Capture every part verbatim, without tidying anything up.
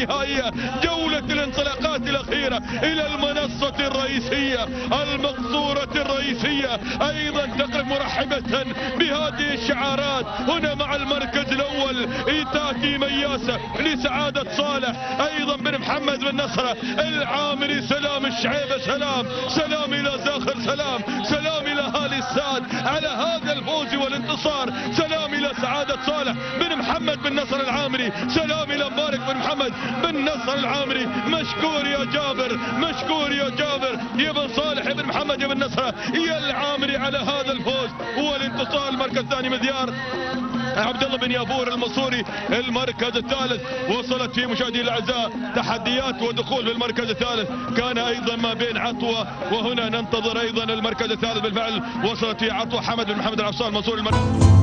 النهائية، جولة الانطلاقات الأخيرة إلى المنصة الرئيسية المقصورة الرئيسية. أيضا تقف مرحبة بهذه الشعارات هنا مع المركز الأول تأتي مياسة لسعادة صالح، أيضا بن محمد بن نصرة العامري، سلام الشعيبة، سلام سلام إلى زاخر، سلام سلام إلى هالي الساد على هذا الفوز والانتصار، سلام إلى سعادة صالح بن محمد بن نصر العامري، سلام إلى مبارك بن محمد بن نصر العامري. مشكور يا جابر، مشكور يا جابر يا بن صالح بن محمد بن نصر يا العامري على هذا الفوز والانتصار. المركز الثاني مذيار عبد الله بن يابور المنصوري. المركز الثالث وصلت فيه مشاهدينا الاعزاء تحديات ودخول في المركز الثالث، كان ايضا ما بين عطوه، وهنا ننتظر ايضا المركز الثالث بالفعل وصلت فيه عطوه حمد بن محمد العفصان المنصوري. المركز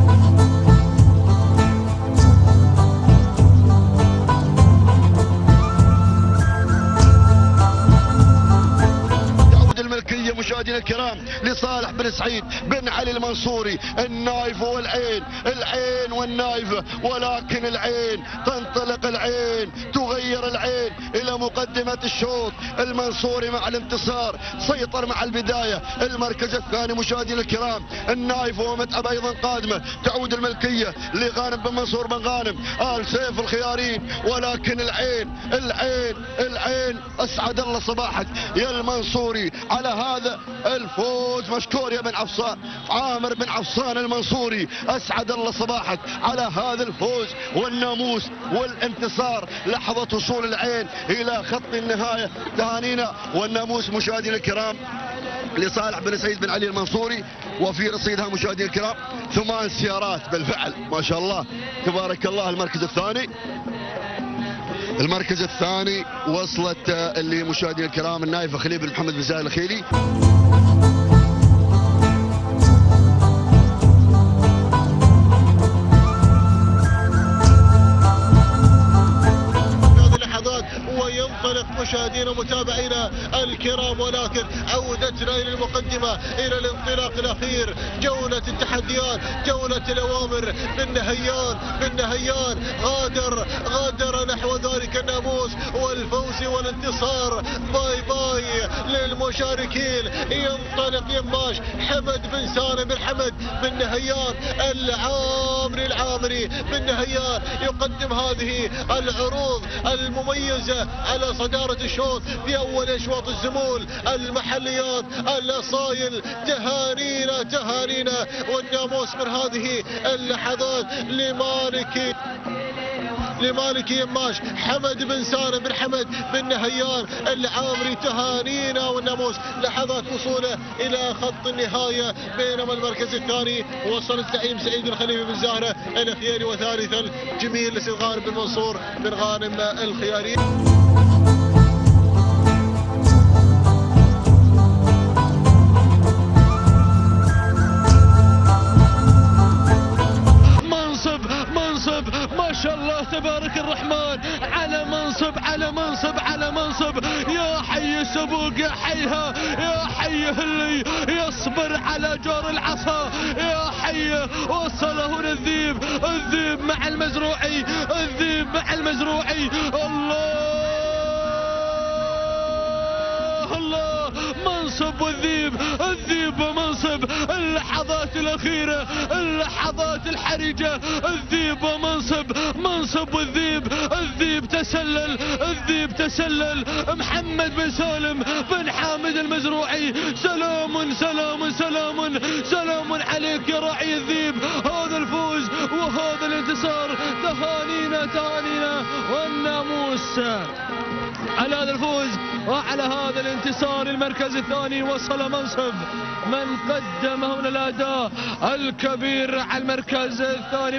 مشاهدينا الكرام لصالح بن سعيد بن علي المنصوري، النايف والعين، العين والنايف، ولكن العين تنطلق، العين تغير، العين الى مقدمة الشوط. المنصوري مع الانتصار سيطر مع البداية. المركز الثاني مشاهدينا الكرام النايف ومتعب ايضا قادمة، تعود الملكية لغانم بن منصور بن غانم آل سيف الخيارين، ولكن العين العين العين اسعد الله صباحك يا المنصوري على هذا الفوز. مشكور يا بن عفصان، عامر بن عفصان المنصوري، اسعد الله صباحك على هذا الفوز والناموس والانتصار. لحظة وصول العين الى خط النهاية، تهانينا والناموس مشاهدينا الكرام لصالح بن سعيد بن علي المنصوري. وفي رصيدها مشاهدينا الكرام ثمان سيارات بالفعل، ما شاء الله تبارك الله. المركز الثاني المركز الثاني وصلت اللي مشاهدينا الكرام النايف خليل بن محمد بن زاهر الخيلي. وينطلق مشاهدينا متابعينا الكرام، ولكن عودتنا الى المقدمه، الى الانطلاق الاخير، جوله التحديات، جوله الاوامر. بن نهيان بن نهيان غادر غادر نحو ذلك الناموس والفوز والانتصار. باي باي للمشاركين. ينطلق يماش حمد بن سالم بن حمد بن نهيان العامري العامري بن نهيان يقدم هذه العروض المميزه على صدارة الشوط في أول أشواط الزمول المحليات الأصايل. تهانينا تهانينا والناموس من هذه اللحظات لمالكي لمالكي يماش حمد بن سالم بن حمد بن نهيان العامري. تهانينا والناموس لحظات وصوله إلى خط النهاية. بينما المركز الثاني وصل الزعيم سعيد الخليفي بن زهرة الخياري، وثالثا جميل لسيد غانم بن منصور بن غانم الخياري. ما شاء الله تبارك الرحمن، على منصب على منصب على منصب. يا حي السبوق، يا حيها، يا حي اللي يصبر على جور العصا، يا حي وصله الذيب، الذيب مع المزروعي، الذيب مع المزروعي. الله الله، منصب والذيب، الذيب ومنصب. اللحظات الأخيرة، اللحظات الحرجة، الذيب ومنصب، منصب والذيب. الذيب تسلل، الذيب تسلل. محمد بن سالم بن حامد المزروعي، سلام سلام سلام سلام عليك يا راعي الذيب. هذا الفوز وهذا الانتصار، تهانينا تهانينا والناموس على هذا الفوز وعلى هذا الانتصار. المركز الثاني وصل منصب من قدم هنا الأداء الكبير على المركز الثاني.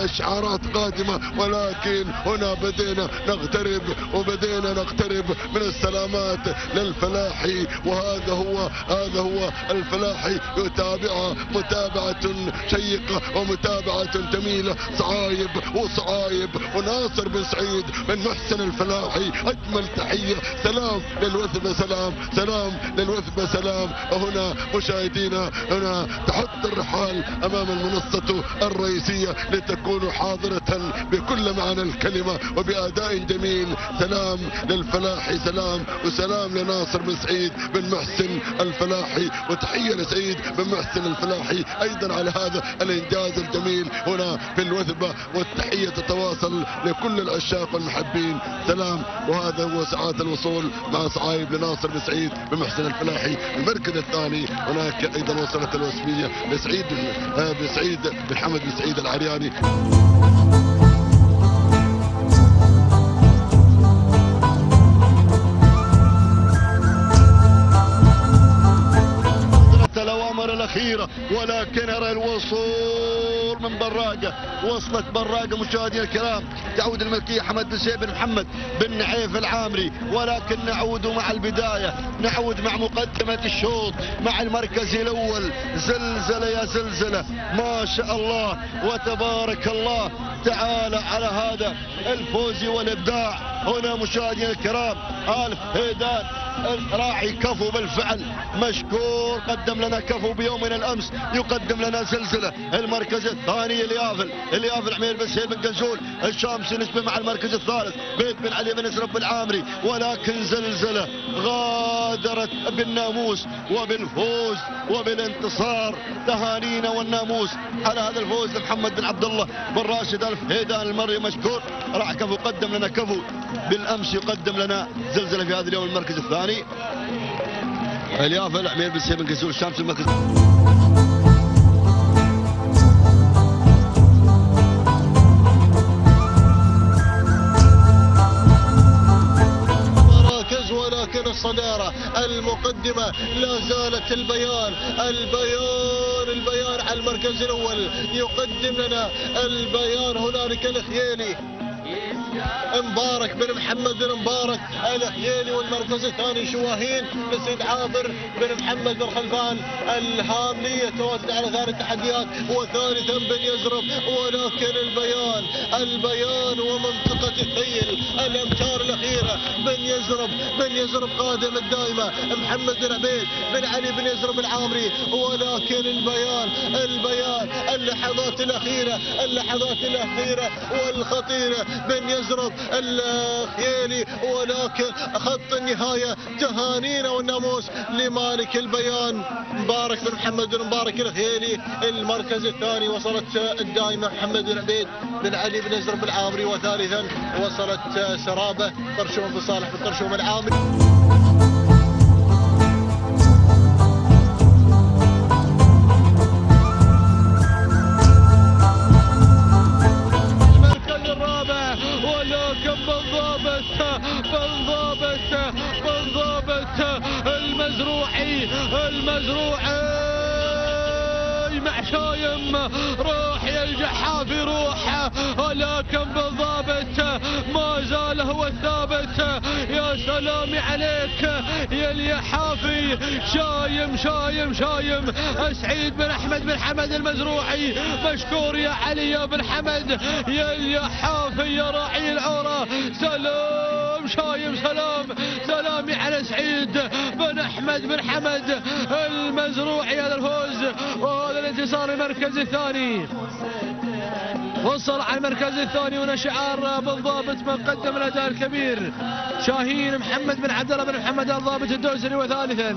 شعارات قادمة، ولكن هنا بدينا نقترب وبدينا نقترب من السلامات للفلاحي، وهذا هو هذا هو الفلاحي يتابعها متابعة شيقة ومتابعة جميلة، صعايب وصعايب وناصر بن سعيد بن محسن الفلاحي. أجمل تحية، سلام للوثبة، سلام سلام للوثبة، سلام. هنا مشاهدينا هنا تحط الرحال أمام المنصة الرئيسية لتكون حاضرة بكل معنى الكلمة وبأداء جميل. سلام للفلاحي، سلام وسلام لناصر بن سعيد بن محسن الفلاحي، وتحية لسعيد بن محسن الفلاحي أيضا على هذا الإنجاز الجميل هنا في الوثبة، والتحية تتواصل لكل العشاق والمحبين. سلام. وهذا هو ساعات الوصول مع صعايب لناصر بن سعيد بن محسن الفلاحي. المركز الثاني هناك أيضا وصلت الوسمية لسعيد بن سعيد بن حمد بن سعيد العرياني. الأوامر الأخيرة، ولكن أرى الوصول من براقة. وصلت براقة مشاهدينا الكرام، تعود الملكية حمد بن سعيد بن محمد بن نعيف العامري، ولكن نعود مع البداية، نعود مع مقدمة الشوط مع المركز الأول. زلزلة يا زلزلة، ما شاء الله وتبارك الله تعالى على هذا الفوز والإبداع. هنا مشاهدينا الكرام آل هيدان راعي كفو بالفعل مشكور، قدم لنا كفو بيومنا الامس، يقدم لنا زلزله. المركز الثاني اليافل اليافل عمير بن سعيد بن قنزول الشامسي نسبه مع المركز الثالث بيت بن علي بن زرب العامري، ولكن زلزله غادرت بالناموس وبالفوز وبالانتصار. تهانينا والناموس على هذا الفوز لمحمد بن عبد الله بن راشد الف هيدان المري مشكور، راح كفو قدم لنا كفو بالامس، يقدم لنا زلزله في هذا اليوم المركز الثاني اليافل عمير بن سعيد بن قنزول الشامسي المركز. مراكز، ولكن الصدارة المقدمة لا زالت البيان البيان البيان على المركز الأول. يقدم لنا البيان هنالك الخيالي مبارك بن محمد بن مبارك الخيالي، والمركز الثاني شواهين لسيد عابر بن محمد بن خلفان الهاملي يتواجد على ثاني التحديات، وثالثا بن يزرب. ولكن البيان البيان ومنطقة الثيل الامتار الاخيره بن يزرب بن يزرب قادم الدائمه محمد بن عبيد بن علي بن يزرب العامري. ولكن البيان البيان اللحظات الاخيره اللحظات الاخيره والخطيره بن يزرب الخيالي، ولكن خط النهايه تهانينا والناموس لمالك البيان مبارك بن محمد بن مبارك الخيالي. المركز الثاني وصلت الدائمه محمد بن عبيد بن علي بن يزرب العامري، وثالثا وصلت سرابه طرشوم بن صالح بن طرشوم العامري. المزروعي المزروعي مع شايم روح يا الجحافي روح، ولكن بالضابط ما زال هو الثابت. يا سلامي عليك يا اليحافي، شايم شايم شايم. سعيد بن احمد بن حمد المزروعي مشكور يا علي يا بن حمد يا اليحافي يا راعي العوره. سلام شايم سلام سلامي على سعيد بن احمد بن حمد المزروعي. هذا الفوز وهذا الانتصار المركز الثاني، وصل على المركز الثاني. هنا شعار بالضابط من قدم الاداء الكبير شاهين محمد بن عبد الله بن محمد الضابط الدوسري، وثالثا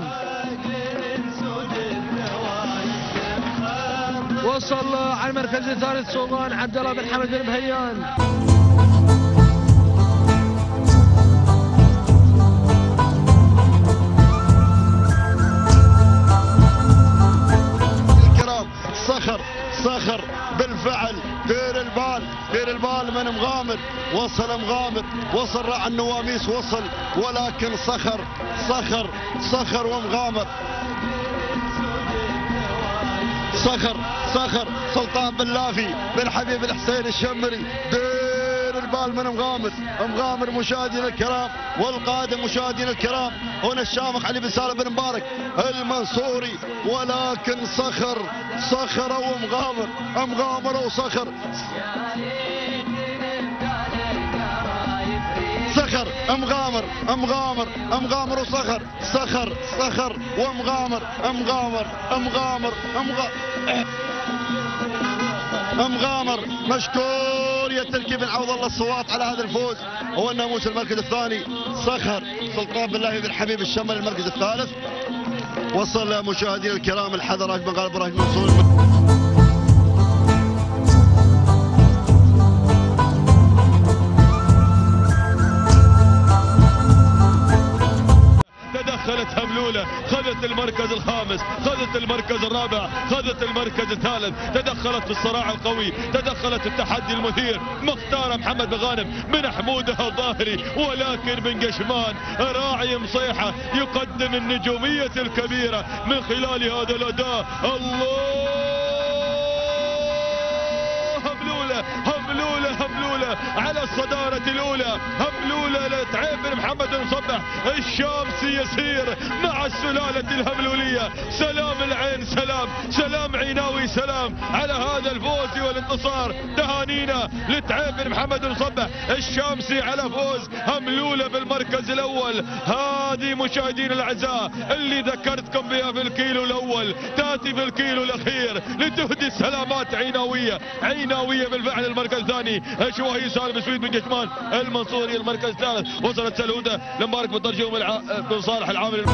وصل على المركز الثالث سلطان عبد الله بن حمد بن بهيان. صخر صخر بالفعل، دير البال دير البال من مغامر، وصل مغامر وصل راعي النواميس وصل، ولكن صخر صخر صخر ومغامر صخر صخر سلطان بن لافي بن حبيب الحسين الشمري. دير البال من مغامر مغامر مشاهدينا الكرام، والقادم مشاهدينا الكرام هنا الشامخ علي بن سالم بن مبارك المنصوري، ولكن صخر صخر ومغامر مغامر وصخر. صخر مغامر مغامر مغامر وصخر صخر صخر ومغامر مغامر مغامر مغامر. مشكور يا تركي بن عوض الله الصوات على هذا الفوز. هو الناموس المركز الثاني صخر سلطان بن لافي بن حبيب الشمري المركز الثالث. وصل مشاهدينا الكرام الحضرات من غالب ابراهيم المنصور. دخلت هملولة، خذت المركز الخامس، خذت المركز الرابع، خذت المركز الثالث، تدخلت في الصراع القوي، تدخلت التحدي المثير. مختار محمد بن غانم من حمودها الظاهري، ولكن بن قشمان راعي مصيحة يقدم النجومية الكبيرة من خلال هذا الأداء. الله هملولة هملولة هملولة على الصدارة الأولى. هملولة لتعيب بن محمد المصبح الشامسي يسير مع السلالة الهملولية. سلام العين سلام، سلام عيناوي سلام على هذا الفوز والانتصار. تهانينا لتعيب بن محمد المصبح الشامسي على فوز هملولة بالمركز الأول. هذه مشاهدين الأعزاء اللي ذكرتكم بها في الكيلو الأول تأتي في الكيلو الأخير لتهدي سلامات عيناوية. عيناوية بالفعل المركز الثاني، شوهي سالم سويد بن قشمان المنصوري المركز الثالث. وصلت سلهودة لمبارك بن طرجي بن صالح العامري.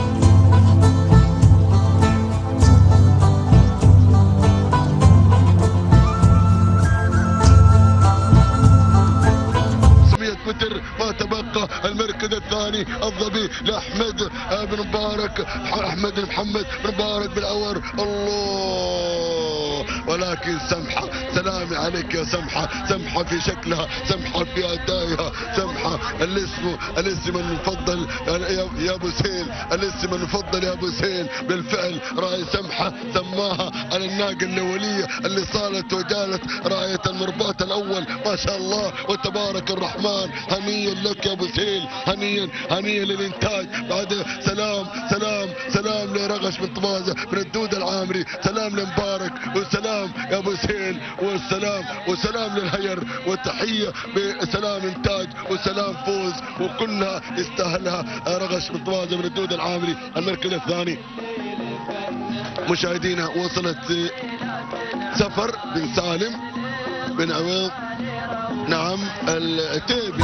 متر ما تبقى. المركز الثاني الظبي لاحمد بن مبارك، احمد محمد بن مبارك بالاور. الله، ولكن سمحه، سلامي عليك يا سمحه، سمحه في شكلها، سمحه في ادائها، سمحه الاسم الاسم المفضل يا ابو سهيل، الاسم المفضل يا ابو سهيل. بالفعل راعي سمحه سماها على الناقه الاوليه اللي صارت وجالت راعيه المرباط الاول. ما شاء الله وتبارك الرحمن. هنيا لك يا ابو سهيل، هنيا هنيا للانتاج. بعد سلام سلام سلام لرغش بن طمازه بن الدود العامري، سلام لمبارك وسلام يا ابو سهيل، والسلام وسلام للهير، والتحيه بسلام انتاج وسلام فوز، وكلها يستاهلها رغش بن طمازه بن الدود العامري. المركز الثاني مشاهدينا وصلت سفر بن سالم بن عويض، نعم التيبي.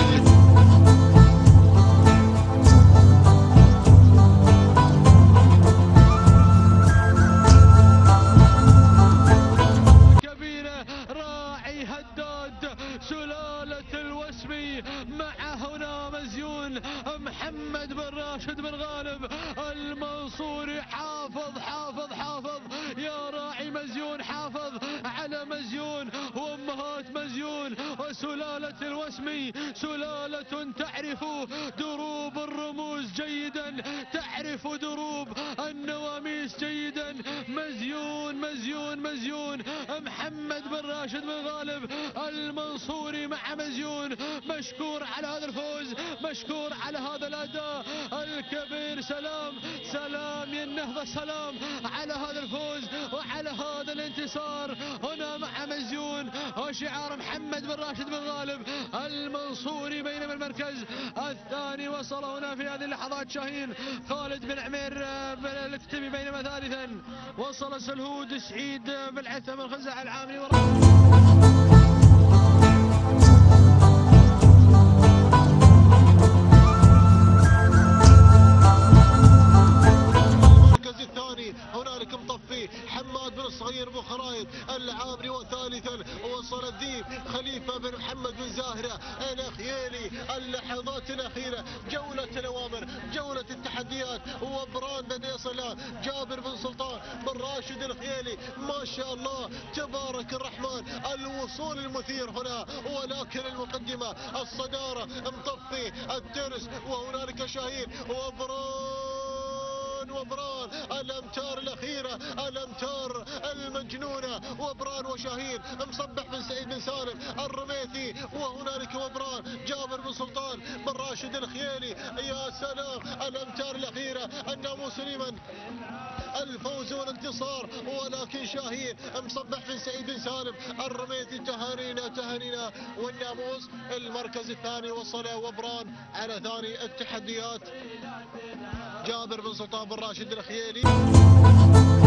كبيرة راعي هداد سلالة الوسمي، مع هنا مزيون محمد بن راشد بن غالب المنصوري. حافظ حافظ حافظ يا راعي مزيون، حافظ على مزيون وامهات مزيون. وسلالة الوسمي سلالة تعرف دروب الرموز جيدا، تعرف دروب النواميس جيدا. مزيون مزيون مزيون محمد بن راشد بن غالب المنصوري مع مزيون. مشكور على هذا الفوز، مشكور على هذا الاداء الكبير. سلام سلام يا النهضة، سلام على هذا الفوز وعلى هذا الانتصار. هنا مع مزيون وشعار محمد بن راشد بن غالب المنصوري. بينما المركز الثاني وصل هنا في هذه اللحظات شاهين خالد بن عمير الكتبي. بينما ثالثا وصل سلهود سعيد بالعثم الخزاع العامري. هنالك مطفي حماد بن الصغير بن خرايط العامري. وثالثا وصل الذيب خليفه بن محمد بن زاهره الخيالي. اللحظات الاخيره، جوله الاوامر، جوله التحديات، وبراند يصل جابر بن سلطان بن راشد الخيالي. ما شاء الله تبارك الرحمن، الوصول المثير هنا، ولكن المقدمه الصداره مطفي الترس. وهنالك شاهين وبراند وبران وبران الامتار الاخيره، الامتار المجنونه. وبران وشاهين مصبح بن سعيد بن سالم الرميثي، وهنالك وبران جابر بن سلطان بن راشد الخيالي. يا سلام الامتار الاخيره، الناموس لمن؟ الفوز والانتصار. ولكن شاهين مصبح بن سعيد بن سالم الرميثي. تهانينا تهانينا. والناموس المركز الثاني وصل وبران على ثاني التحديات جابر بن سلطان بن راشد الخيالي.